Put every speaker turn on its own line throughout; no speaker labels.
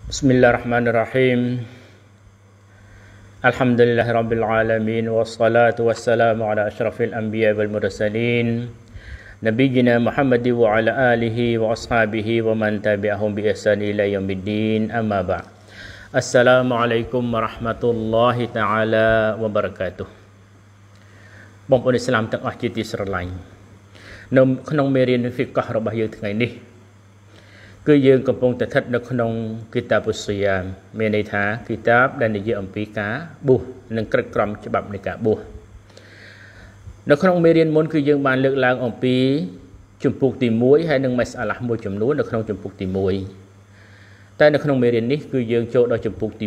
بسم الله الرحمن الرحيم الحمد لله رب العالمين والصلاة والسلام على أشرف الأنبياء والمرسلين نبينا محمد وعلى آله وأصحابه ومن تبعهم بإحسان إلى يوم الدين أما بعد السلام عليكم ورحمة الله تعالى وبركاته បងប្អូនឥស្លាមទាំងអស់ជាទីស្រឡាញ់នៅក្នុងមេរៀនហ្វីកះរបស់យើងថ្ងៃនេះគឺយើងកំពុងតែស្ថិតនៅក្នុងគីតាប៊ុសយ៉ាមមានន័យថាគីតាបដែលនិយាយអំពីការបួសនិងក្រឹតក្រមច្បាប់នៃការបួសនៅក្នុងមេរៀនមុនគឺយើងបានលើកឡើងអំពីជំពូកទី1ហើយនិងម៉ាសាឡាមួយចំនួននៅក្នុងជំពូកទី1តែនៅក្នុងមេរៀននេះគឺយើងចូលដល់ជំពូកទី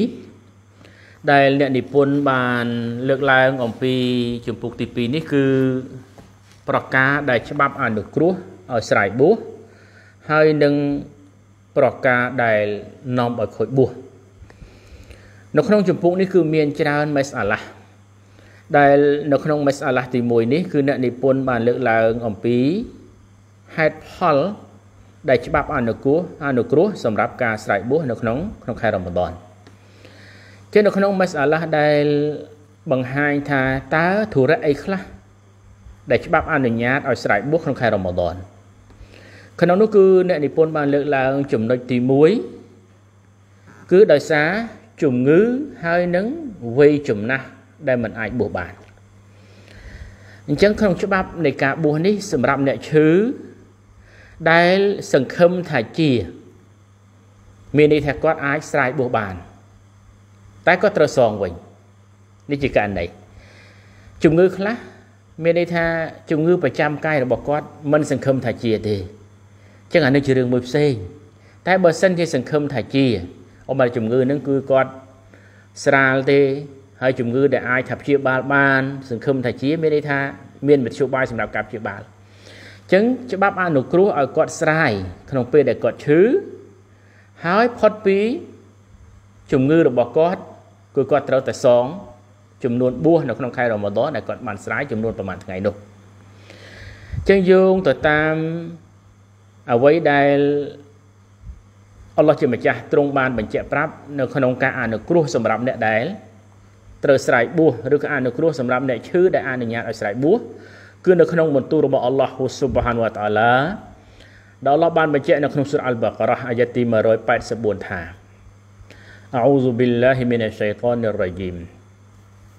2ដែលអ្នកនិពន្ធបានលើកឡើងអំពីជំពូកទី2នេះគឺប្រការដែលច្បាប់អនុគ្រោះឲ្យស្រ័យបួសហើយនឹងប្រការដែលនាំឲ្យខូចបួសនៅក្នុងជំពូកនេះគឺមានច្រើនម៉ាសាឡាដែលនៅក្នុងម៉ាសាឡាទី1នេះគឺអ្នកនិពន្ធបានលើកឡើងអំពីហេតុផលដែលច្បាប់អនុគ្រោះសម្រាប់ការស្រ័យបួសនៅក្នុងខែរ៉ាម៉ាឌនជានៅក្នុងម៉ាសាឡាដែលបង្ហាញថាតើធុរៈអីខ្លះដែលច្បាប់អនុញ្ញាតឲ្យស្រ័យបួសក្នុងខែរ៉ាម៉ាឌនក្នុងនោះគឺអ្នកនិពន្ធបានលើកឡើងចំណុចទី1គឺដោយសារជំងឺហើយនឹងវ័យចំណាស់ដែលមិនអាចបួសបានអញ្ចឹងក្នុងច្បាប់នៃការបួសនេះសម្រាប់អ្នកឈឺដែលសង្ឃឹមថាជាមានន័យថាគាត់អាចស្រ័យបួសបានតែគាត់ត្រូវសងវិញនេះជាករណីជំងឺខ្លះមានន័យថាជំងឺប្រចាំកាយរបស់គាត់មិនសង្ឃឹមថាជាទេចឹងអានេះជារឿងមួយផ្សេងតែបើសិនជាសង្ឃឹមថាជាអមជំងឺហ្នឹងគឺគាត់ស្រាលទេហើយជំងឺដែលអាចថាព្យាបាលបានសង្ឃឹមថាជាមានន័យថាមានមធ្យោបាយសម្រាប់ការព្យាបាលចឹងច្បាប់អនុគ្រោះឲ្យគាត់ស្រាយក្នុងពេលដែលគាត់ឈឺហើយផុតពីជំងឺរបស់គាត់គឺគាត់ត្រូវតែសងចំនួនបួសនៅក្នុងខែរ៉ាម៉ាឌនដែលគាត់បានស្រាយចំនួនប្រមាណថ្ងៃនោះចឹងយោងទៅតាមអ្វីដែលអល់ឡោះជាម្ចាស់ទ្រង់បានបញ្ជាក់ប្រាប់នៅក្នុងការអនុគ្រោះសម្រាប់អ្នកដែលត្រូវស្រ័យបួសឬក៏អនុគ្រោះសម្រាប់អ្នកឈឺដែលអនុញ្ញាតឲ្យស្រ័យបួសគឺនៅក្នុងបន្ទូលរបស់អល់ឡោះស៊ុបហានវតាអាឡាដែលអល់ឡោះបានបញ្ជាក់នៅក្នុងសូរ៉ាអល់បាការ៉ាអាយ៉ាទី184ថាអអ៊ូស៊ុប៊ីឡាហ៊ីមីនអ៊្សៃฏនររជីម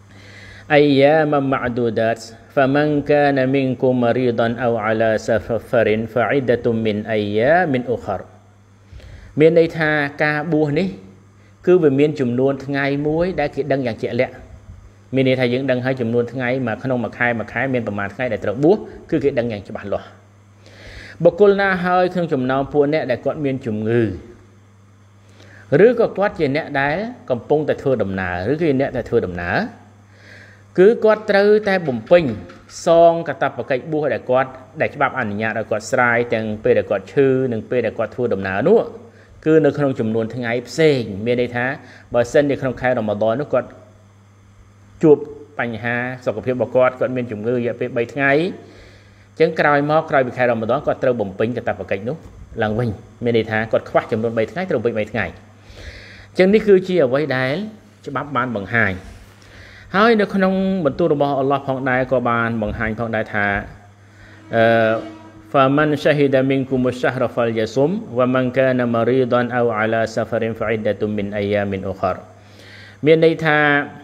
أياما معدودات فمن كان منكم مريضا أو على سفر فعدة من أيام أخر មានន័យថាការបួសនេះគឺវាមានចំនួនថ្ងៃមួយដែលគេដឹងយ៉ាងជាក់លាក់មានន័យថាយើងដឹងហើយចំនួនថ្ងៃមកក្នុងមួយខែមានប្រមាណថ្ងៃដែលត្រូវបួសគឺគេដឹងយ៉ាងច្បាស់លាស់បុគ្គលណាហើយក្នុងចំណោមពួកអ្នកដែលគាត់មានជំងឺឬក៏គាត់ជាអ្នកដែលកំពុងតែធ្វើដំណើរឬគឺអ្នកដែលធ្វើដំណើរគឺគាត់ត្រូវតែបំពេញសងកាតព្វកិច្ចបួសដែលគាត់ដែលច្បាប់អនុញ្ញាតឲ្យគាត់ស្រាយទាំងពេលដែលគាត់ឈឺនិងពេលដែលគាត់ធ្វើដំណើរនោះគឺនៅក្នុងចំនួនថ្ងៃផ្សេងមានន័យថាបើសិននៅក្នុងខែរ៉ាម៉ាឌននោះគាត់ជួបបញ្ហាសុខភាពរបស់គាត់មានជំងឺរយៈពេល3ថ្ងៃអញ្ចឹងក្រោយពីខែរ៉ាម៉ាឌនគាត់ត្រូវបំពេញកាតព្វកិច្ចនោះឡើងវិញមានន័យថាគាត់ខ្វះចំនួន3ថ្ងៃត្រូវវិញ3ថ្ងៃអញ្ចឹងនេះគឺជាអ្វីដែលច្បាប់បានបង្ហាញហើយនៅក្នុងបន្ទូលរបស់អល់ឡោះផងដែរក៏បានបង្ហាញផងដែរថាفمن شهد منكم الشهر فليصم ومن كان مريضا أو على سفر فعدة من أيام أخر មានន័យថា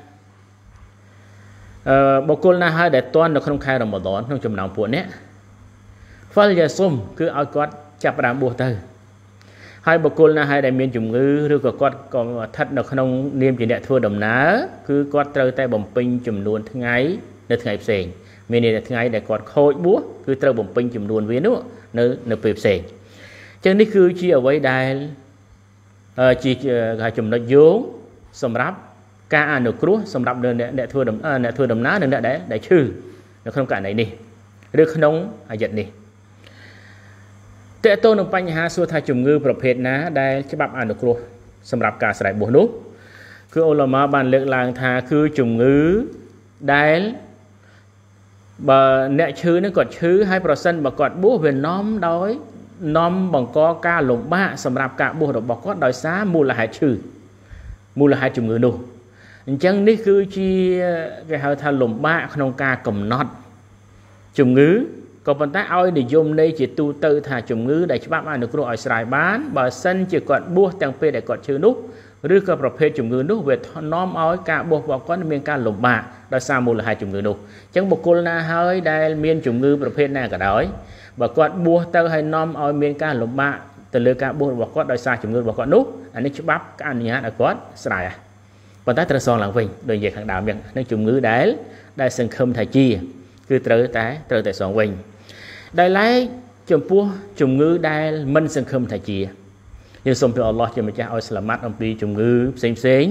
បុគ្គលណាហើយដែលតន់នៅក្នុងខែរ៉ាម៉ាឌនក្នុងចំណោមពួកអ្នក فليصم គឺឲ្យគាត់ចាប់ផ្ដើមបួសទៅហើយបុគ្គលណាហើយដែលមានជំងឺឬក៏គាត់ក៏ស្ថិតនៅក្នុងនាមជាអ្នកធ្វើដំណើរគឺគាត់ត្រូវតែបំពេញចំនួនថ្ងៃនៅថ្ងៃផ្សេងមានន័យថាថ្ងៃដែលគាត់ខូចបួសគឺត្រូវបំពេញចំនួនវានោះនៅពេលផ្សេងអញ្ចឹងនេះគឺជាអ្វីដែលជាចំណុចយោងសម្រាប់ការអនុគ្រោះសម្រាប់អ្នកធ្វើដំណើរនិងអ្នកដែលឈឺនៅក្នុងករណីនេះឬក្នុងអាយ៉ាតនេះតើតើនឹងបញ្ហាសួរថាជំងឺប្រភេទណាដែលច្បាប់អនុគ្រោះសម្រាប់ការស្រ័យបួសនោះគឺអ៊ុលាម៉ាបានលើកឡើងថាគឺជំងឺដែលបើអ្នកឈឺនឹងគាត់ឈឺហើយប្រសិនបើគាត់បួសវានាំដោយ nóm bằng có ca lồng bạ sầm rạp cả bùa được bọc có đòi xá mua là hai chữ mua là hai chục người nô chẳng ní cứ chi cái hơi tha lồng bạ không ca cầm nót chủng ngữ còn phần ta oi để dùng đây chỉ tu tư thà chủng ngữ để cho bác ai được rồi xài bán bà sân chỉ còn bùa tăng phê để còn chữ nút rư cơประเภท chủng ngữ nút về nóm oi cả bùa bọc có miền ca lồng bạ đòi xa mua là hai chủng ngữ nút chẳng một cô na hơi đây miền chủng ngữ ประเภท này cả đói bà con bùa tơ hay nóm oi miền ca lồng bạ từ lừa cả bùa bọc có đòi xa chủng ngữ bọc có nút anh ấy chụp bắp cái anh nhá đã có xài à còn ta trở son làng vinh đời về hàng đạo miền nơi chủng ngữ đấy đây sân khâm thầy chi cứ tới tại son vinh đây lấy chủng bùa chủng ngữ đây minh sân khâm thầy chi như xong từ Allah cho mình cha oi selamat ông pi chủng ngữ xem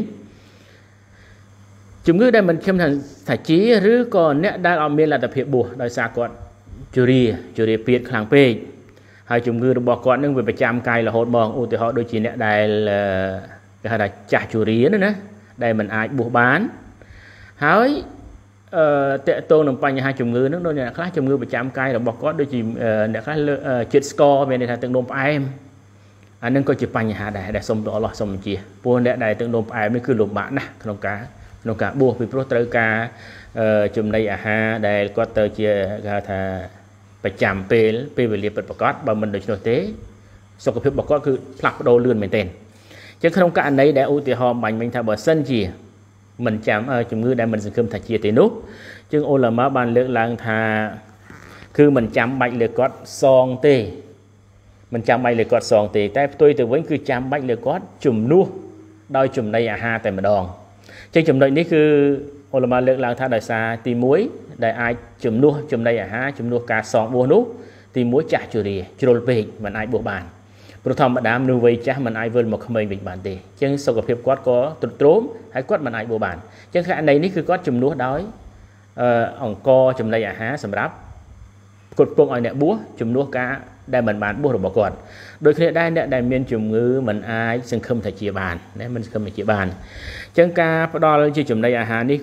chủng ngữ đây mình khâm thầy chi rứ còn nét đang ở miền là tập hiệp bùa đòi xa con churi piệt khang pe hai chủng ngữ bỏ con nhưng vềประจำ cài là hốt mong từ họ đôi chỉ nét đây là cái là chả churi nữa nè đây mình ai buộc bán hỏi tệ tôn nằm quanh hai chủng ngữ nước đôi nhà khác chủng ngữ ประจำ cài là bỏ con đôi chỉ nét khác chết score về này là từng đốm em anh nên có chỉ quanh nhà để xong đó là xong chia buôn để đây từng đốm em mới cứ lục bạn nè không cả buộc vì pro tới cả chùm này ha đây có tờ chia ra thà ประจำ về liệp bật bọc bà mình được cho tế sau cái bọc có cứ phạt đồ lươn mình tên chứ không cả anh ấy để ưu tiên họ mình thà bờ sân gì mình chạm chủng ngữ để mình sẽ không thà chia tiền nút chứ ô là má bàn lượng lang thà cứ mình chạm bạch lược cót song tê mình chạm bạch lược cót song tê tại tôi từ vẫn cứ chạm bạch lược cót chùm nua đôi chùm này ha tại mà đòn chứ chùm đây ní cứ ô là má lượng lang thà đại xa tìm muối đại ai chùm nua chùm đây ha chùm nua cả song bùa nút tìm muối chả chửi đi chửi về mình ai buộc bàn rồi thầm mà đám nuôi vây chắc mình ai vươn một mình bình bản tì chứ sau gặp hiệp quát có tụt trốn hay quát mình ai buộc bàn chứ cái này ní cứ có chùm nua đói ỏng co chùm đây há sầm ráp cột bông ở nẹt búa chùm nua cá đây mình bàn búa rồi bỏ còn đôi khi đây nẹt đại miền chùm ngữ mình ai sừng không thể chia bàn đấy mình không thể chia bàn chân ca đo lên chùm đây há ní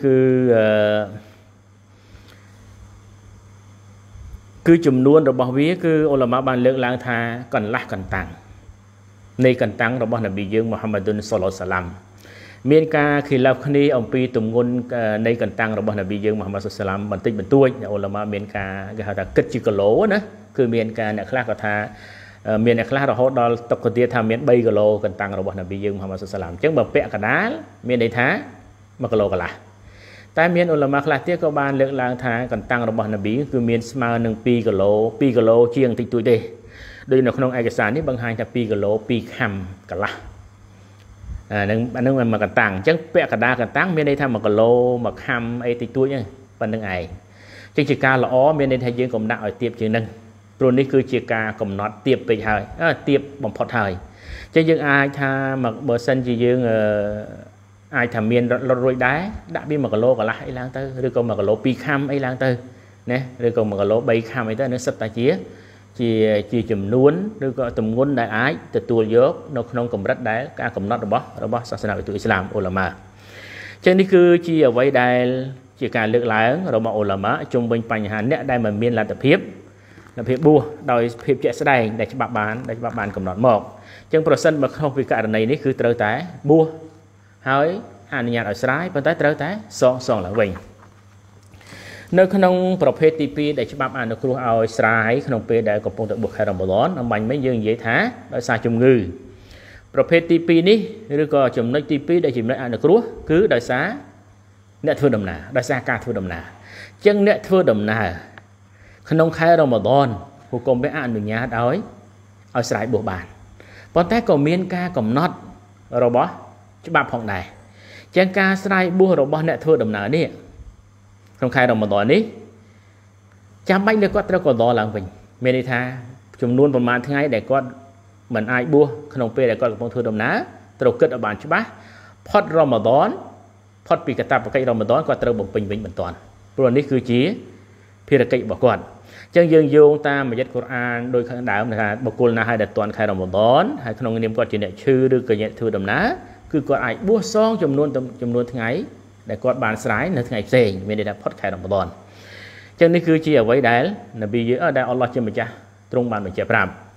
cứ chùm luôn rồi bỏ vía cứ ô là má bàn lượng lang tha còn lạc còn tăng này cần tăng rồi bỏ là bị dương Muhammadun sallallahu alaihi wasallam miền ca khi lập khi ông pi tùng ngôn này cần tăng rồi bỏ là bị dương Muhammad sallallahu alaihi wasallam bản tính bản tuổi ô là má miền ca cái là kết chỉ cái lỗ nữa cứ miền ca này khác có tha miền này khác rồi họ đo tập cái tia tham miền bay cái lỗ cần tăng rồi bỏ là bị dương Muhammad sallallahu alaihi wasallam chẳng bờ pẹ cả đá miền này thá mà cái lỗ cả là tại miền ô là má khác tiếc có ban lượng lang tha cần tăng rồi bỏ là bị cứ miền smart nâng pi cái lỗ chiêng tịch tuổi đây đây là không ai cái sản bằng hai thập pi cái lỗ pi khăm cả là nâng mà cần tăng chắc vẽ cả đa cần tăng bên đây tham mà cái lỗ mà khăm ấy thì tuổi nhá phần nâng ấy chắc chỉ ca là ó bên đây thay dương cũng đạo ở tiệp chữ nâng rồi đây cứ chỉ ca cũng nó tiệp về thời tiệp bằng phật thời chứ dương ai tha mà bờ sân chỉ dương ai thầm miền rồi đá đã biết mà cái lỗ cả lại lang tư rồi còn mà cái lỗ pi khăm ấy lang tư nè rồi còn mà cái lỗ bay khăm ấy tới nó sắp ta chia chỉ chùm nuốn rồi có tùm ngôn đại ái từ tua dốt nó không cầm rất đấy cả cầm nó rồi bó sao nào tụi Islam ulama trên đây cứ chỉ ở vậy đây chỉ cả lực lại rồi mà ulama chung bên pành hà nè đây mà miền là tập hiệp bùa đòi hiệp chạy sẽ đây để cho bạn cầm nó một chân person mà không vì cả này ní cứ trơ té bùa hỏi anh nhà ở trái bên tới trơ té son là mình nơi khungประเภท TP ដែលច្បាប់អនុគ្រោះឲ្យស្រាយក្នុងពេលដែលកំពុងតែបុកខែរ៉ាម៉ាឌនអំបញ្ញមិញយើងនិយាយថាដោយសារជំងឺប្រភេទ TP នេះឬក៏ចំណុច TP ដែលចំណុចអនុគ្រោះគឺដោយសារអ្នកធ្វើដំណើរដោយសារការធ្វើដំណើរចឹងអ្នកធ្វើដំណើរក្នុងខែរ៉ាម៉ាឌនហុគមវាអនុញ្ញាតឲ្យស្រាយបុះបានប៉ុន្តែក៏មានការកំណត់របស់ច្បាប់ផងដែរចឹងការស្រាយបុះរបស់អ្នកធ្វើដំណើរនេះក្នុងខែរ៉ាម៉ាឌននេះចាំបាច់លើគាត់ត្រូវក៏ដឡើងវិញមានន័យថាចំនួនប្រមាណថ្ងៃដែលគាត់មិនអាចបួសក្នុងពេលដែលគាត់កំពុងធ្វើដំណើរត្រូវគិតឲ្យបានច្បាស់ផុតរ៉ាម៉ាឌនផុតពីកាតព្វកិច្ចរ៉ាម៉ាឌនគាត់ត្រូវបំពេញវិញបន្ទាន់ព្រោះនេះគឺជាភារកិច្ចរបស់គាត់អញ្ចឹងយើងយោងតាមមយិតកូរ៉ានដោយខាងដើមថាបុគ្គលណាឲ្យតែទាន់ខែរ៉ាម៉ាឌនហើយក្នុងនាមគាត់ជាអ្នកឈឺឬក៏អ្នកធ្វើដំណើរគឺគាត់អាចបួសសងចំនួនថ្ងៃដែលគាត់បានស្រាយនៅថ្ងៃផ្សេងមានន័យថាផុតខែរ៉ាម៉ាឌនអញ្ចឹងនេះគឺជាអ្វីដែលនប៊ីយើងដែលអល់ឡោះជាម្ចាស់ទ្រង់បានបញ្ជាក់ប្រាប់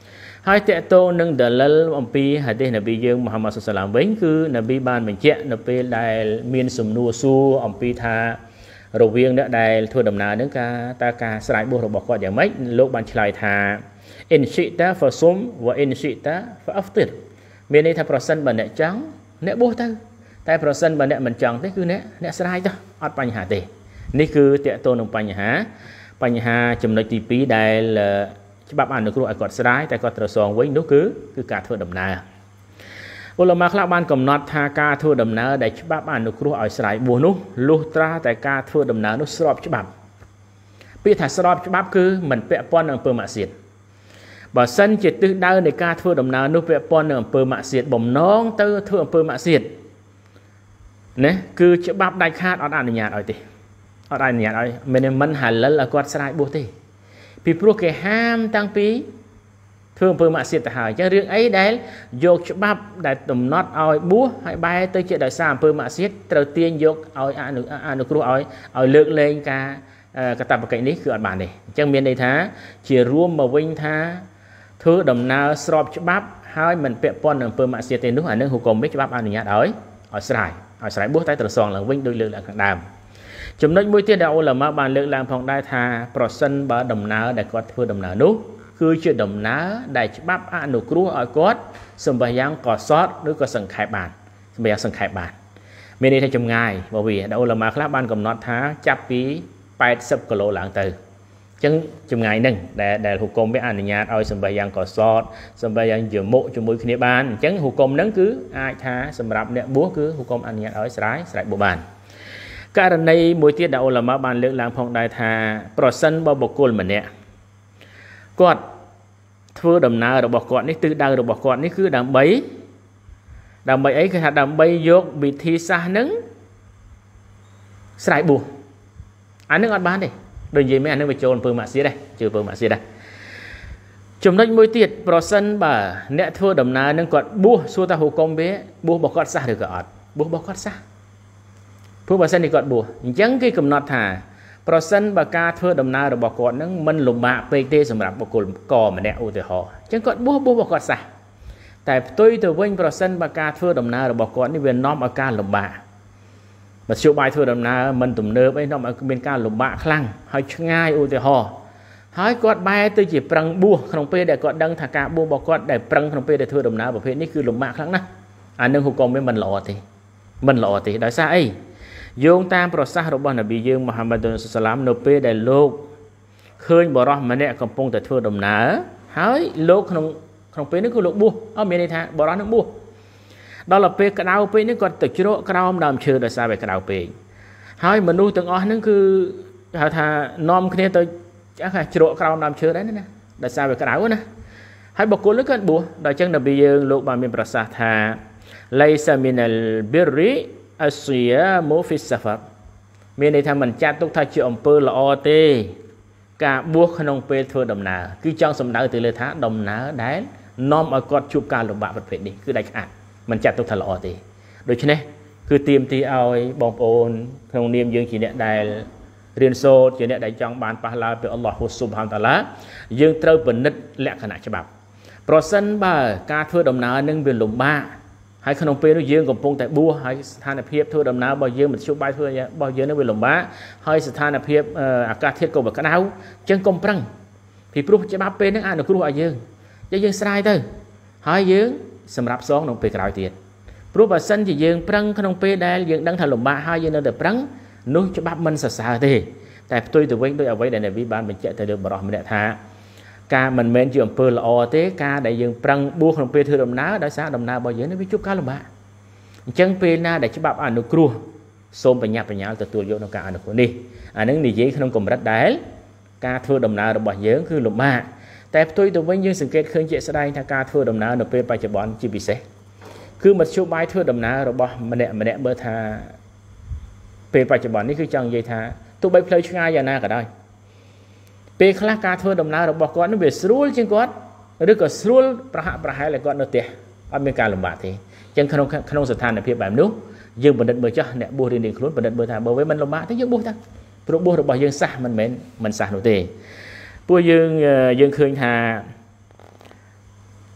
hai tệ tô nâng đờ lal ông pi hay đây là bây giờ Muhammad sallamវិញគឺ នប៊ី បានបញ្ជាក់នៅពេលដែលមានសំណួរសួរអំពីថារវាងអ្នកដែលធ្វើដំណើរនឹងតើការស្រ័យបួសរបស់គាត់យ៉ាងម៉េចលោកបានឆ្លើយថា in shi'ta fasum wa in shi'ta fa'aftir មានន័យថាប្រសិនបើអ្នកចង់អ្នកបួសទៅតែប្រសិនបើអ្នកមិនចង់ទេគឺអ្នកស្រ័យទៅអត់បញ្ហាទេនេះគឺតេតូននឹងបញ្ហាចំណុចទី2ដែលច្បាប់អនុគ្រោះឲ្យគាត់ស្រ័យតែគាត់ត្រូវសងវិញនោះគឺការធ្វើដំណើរឧលមាខ្លះបានកំណត់ថាការធ្វើដំណើរដែលច្បាប់អនុគ្រោះឲ្យស្រ័យបួសនោះលុះត្រាតែការធ្វើដំណើរនោះស្របច្បាប់ពាក្យថាស្របច្បាប់គឺមិនពាក់ព័ន្ធនឹងអំពើម៉ាក់សៀតបើសិនជាទិសដៅនៃការធ្វើដំណើរនោះពាក់ព័ន្ធនឹងអំពើម៉ាក់សៀតបំណងទៅធ្វើអំពើម៉ាក់សៀតណាគឺច្បាប់ដាច់ខាតអត់អនុញ្ញាតឲ្យទេអត់អនុញ្ញាតឲ្យមិនហាលលឲ្យគាត់ស្រ័យបួសទេពីព្រោះគេហាមតាំងពីធ្វើអំពើម៉ាក់សៀតទៅហើយអញ្ចឹងរឿងអីដែលយកច្បាប់ដែលកំណត់ឲ្យបួសហើយបែរទៅជាដោយសារអំពើម៉ាក់សៀតត្រូវទាញយកឲ្យអនុគ្រោះឲ្យលើកលែងការកតបកិច្ចនេះគឺអត់បានទេអញ្ចឹងមានន័យថាជារួមមកវិញថាធ្វើដំណើរស្របច្បាប់ហើយមិនពាក់ព័ន្ធនឹងអំពើម៉ាក់សៀតទេនោះអានឹងហុគមនេះច្បាប់អនុញ្ញាតឲ្យស្រ័យបួសតែត្រូវសងឡើងវិញដោយលើកឡើងខាងដើមចំណុចមួយទៀតដែលឧលមាបានលើកឡើងផងដែរថាប្រសិនបើដំណើរដែលគាត់ធ្វើដំណើរនោះគឺជាដំណើរដែលច្បាប់អនុគ្រោះឲ្យគាត់សម្បាយ៉ាងកសត់ឬក៏សង្ខេបបានសម្បាយ៉ាងសង្ខេបបានមានន័យថាចម្ងាយរបស់វាដែលឧលមាខ្លះបានកំណត់ថាចាប់ពី80គីឡូឡើងទៅអញ្ចឹងចម្ងាយហ្នឹងដែលហុគមវាអនុញ្ញាតឲ្យសម្បាយ៉ាងកសត់សម្បាយ៉ាងជាមុខជាមួយគ្នាបានអញ្ចឹងហុគមហ្នឹងគឺអាចថាសម្រាប់អ្នកបួសគឺហុគមអនុញ្ញាតឲ្យស្រ័យបួសបានករណីមួយទៀតដែលឧលមាបានលើកឡើងផងដែរថាប្រសិនបើបុគ្គលម្នាក់គាត់ធ្វើដំណើររបស់គាត់នេះទិសដៅរបស់គាត់នេះគឺដើម្បីអីគឺថាដើម្បីយកវិធីសាស្ត្រហ្នឹងស្រ័យបួសអានឹងអត់បានទេដូចនិយាយមែនអានឹងវាចូលអំពើម៉ាក់សៀតដែរជឿអំពើម៉ាក់សៀតដែរចំណុចមួយទៀតប្រសិនបើអ្នកធ្វើដំណើរហ្នឹងគាត់បួសសួរថាហុគមវាបួសរបស់គាត់សះឬក៏អត់បួសរបស់គាត់សះព្រោះបើសិនជាគាត់បួសអញ្ចឹងគេកំណត់ថាប្រសិនបើការធ្វើដំណើររបស់គាត់នឹងមិនលំបាកពេកទេសម្រាប់បុគ្គលកម្នាក់ឧទាហរណ៍អញ្ចឹងគាត់បួសរបស់គាត់សះតែផ្ទុយទៅវិញប្រសិនបើការធ្វើដំណើររបស់គាត់នេះវានាំឲ្យការលំបាកមធ្យោបាយធ្វើដំណើរមិនទំនើបអីនាំឲ្យមានការលំបាកខ្លាំងហើយឆ្ងាយឧទាហរណ៍ហើយគាត់បែរទៅជាប្រឹងបួសក្នុងពេលដែលគាត់ដឹងថាការបួសរបស់គាត់ដែលប្រឹងក្នុងពេលដែលធ្វើដំណើរប្រភេទនេះគឺលំបាកខ្លាំងណាស់អានឹងហុគមវាមិនល្អទេដោយសារអីយោងតាមប្រសាសន៍របស់នប៊ីយើងមូហាម៉ាត់សាឡាមនៅពេលដែលលោកឃើញបរិះម្នាក់កំពុងតែធ្វើដំណើរហើយលោកក្នុងពេលនេះគឺលោកបួសមានន័យថាបរិះនឹងបួសដល់ពេលក្តៅពេកនេះគាត់ទៅជ្រកក្រោមដើមឈើដោយសារវាក្តៅពេកហើយមនុស្សទាំងអស់ហ្នឹងគឺហៅថានាំគ្នាទៅជ្រកក្រោមដើមឈើដែរណាដោយសារវាក្តៅណាហើយបុគ្គលនេះគាត់បួសដល់អញ្ចឹងនប៊ីយើងលោកបានមានប្រសាសន៍ថា Laysa minal birri as-siyamu fi as-safar មានន័យថាមិនចាត់ទុកថាជាអំពើល្អទេការបួសក្នុងពេលធ្វើដំណើរគឺចង់សំដៅទៅលើថាដំណើរដែលនាំឲ្យគាត់ជួបការលំបាកប្រភេទនេះគឺដាច់ខាតមិនចាត់ទុកថាល្អទេដូច្នេះគឺទាមទារឲ្យបងប្អូនក្នុងនាមយើងជាអ្នកដែលរៀនសូត្រជាអ្នកដែលចង់បានប៉ះឡាពីអល់ឡោះស៊ុបហានតាឡាយើងត្រូវពិនិត្យលក្ខណៈច្បាប់ប្រសិនបើការធ្វើដំណើរនឹងវាលំបាកហើយក្នុងពេលនោះយើងកំពុងតែបួសហើយស្ថានភាពធ្វើដំណើររបស់យើងមធ្យោបាយធ្វើរបស់យើងនឹងវាលំបាកហើយស្ថានភាពអាកាសធាតុក៏វាក្តៅអញ្ចឹងកុំប្រឹងពីព្រោះច្បាប់ពេលហ្នឹងអនុគ្រោះឲ្យយើងស្រាយទៅហើយយើងសម្រាប់សងក្នុងពេលក្រោយទៀតព្រោះបើសិនជាយើងប្រឹងក្នុងពេលដែលយើងដឹងថាលំបាកហើយយើងនៅតែប្រឹងនោះច្បាប់មិនសរសើរទេតែផ្ទុយទៅវិញដោយអ្វីដែលនប៊ីបានបញ្ជាក់ទៅលើបរិះម្នាក់ថាការមិនមែនជាអំពើល្អទេការដែលយើងប្រឹងបួសក្នុងពេលធ្វើដំណើរដោយសារដំណើររបស់យើងនេះវាជួបការលំបាកអញ្ចឹងពេលណាដែលច្បាប់អនុគ្រោះសូមបញ្ញាទទួលយកក្នុងការអនុគ្រោះនេះអានឹងនិយាយក្នុងកម្រិតដែលការធ្វើដំណើររបស់យើងគឺលំបាកតែផ្ទុយទៅវិញយើងសង្កេតឃើញជាក់ស្ដែងថាការធ្វើដំណើរនៅពេលបច្ចុប្បន្នជាពិសេសគឺមធ្យោបាយធ្វើដំណើររបស់ម្នាក់មើលថាពេលបច្ចុប្បន្ននេះគឺចង់និយាយថាទោះបីផ្លូវឆ្ងាយយ៉ាងណាក៏ដោយពេលខ្លះការធ្វើដំណើររបស់គាត់នឹងវាស្រួលជាងគាត់ឬក៏ស្រួលប្រហាក់ប្រហែលឲ្យគាត់នៅផ្ទះអត់មានការលំបាកទេអញ្ចឹងក្នុងស្ថានភាពបែបនោះយើងបណ្ឌិតមើលចាស់អ្នកបួសរៀនខ្លួនបណ្ឌិតមើលថាបើវាមិនលំបាកទេយើងបួសទៅព្រោះបួសរបស់យើងសះមិនមែនមិនសះនោះទេពួកយើងឃើញថា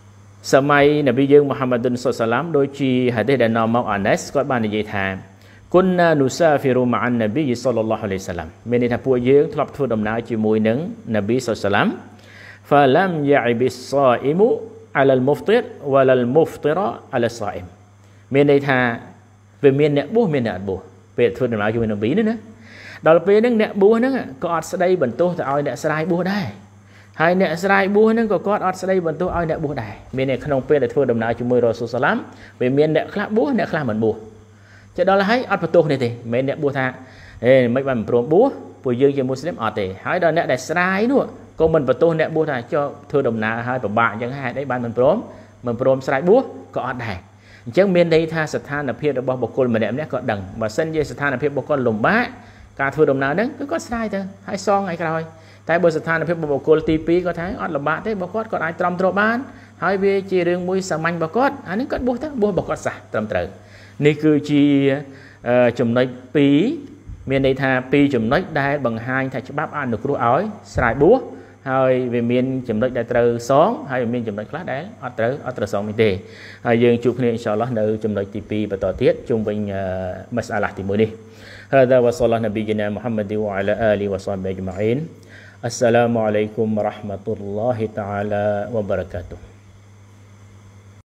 Samai Nabi Dương Muhammadun Sallam đôi chi hadith đã nói mong Anas có ban gì thà Kunna nusafiru ma'an Nabi sallallahu alaihi wasallam. Mình đã phụ dương thập thu đồng nái chỉ mùi nứng Nabi sallam. Falam ya'ibis sa'imu ala al-muftir wala al-muftira ala as-sa'im. Mình đã thà về miền nẹt bùa miền nẹt bùa. Về thu đồng nái chỉ mùi Nabi nữa. Đó là về nứng nẹt bùa nữa có ọt sẽ đây bẩn tu thì oi nẹt sai bùa đây. Hai nẹt sai bùa nữa có ọt sẽ đây bẩn tu oi nẹt bùa đây. Mình đã không về để thu đồng nái chỉ mùi Rasul sallam. Về miền nẹt khác bùa nẹt khác bẩn bùa. Cho đó là hay ở tu này thì mấy nẹt bùa tha mấy bạn prom bùa bùa dương cho Muslim ở thì hay đó nẹt đại sai nữa còn mình tu nẹt bùa tha cho thưa đồng nào hai bạn chẳng hai đấy bạn mình prom sai bùa có ở đây chẳng miền đây tha sát than là phía đó bọc cồn mà nẹt nẹt có đằng và sân dây sát than là phía bọc cồn lùm bá cả thưa đồng nào đấy cứ có sai thôi hai son ngày rồi tại bờ sát than là phía bọc cồn tivi có thấy ở lùm bá đấy bọc cồn còn ai trầm trộn bán hai về chỉ riêng mũi sờ manh bọc cồn anh ấy có bùa bọc cồn sạch trầm trờiนี่คือจีจุ่มน้อยปีเมียนในทาปีจุ่มน้อยได้บางhai thay cho bắp ăn được rú ói xài búa hay về miềnจุ่มน้อยได้từ sóng hay miềnจุ่มน้อยkhác đấy ở từ sóng mình tề dương chụp này cho nó nơiจุ่มน้อยtivi và tỏ tiết chung với mas'alah thì mới đi هذا وصلى نبينا محمد وعلى آله وصحبه أجمعين السلام عليكم ورحمة الله تعالى وبركاته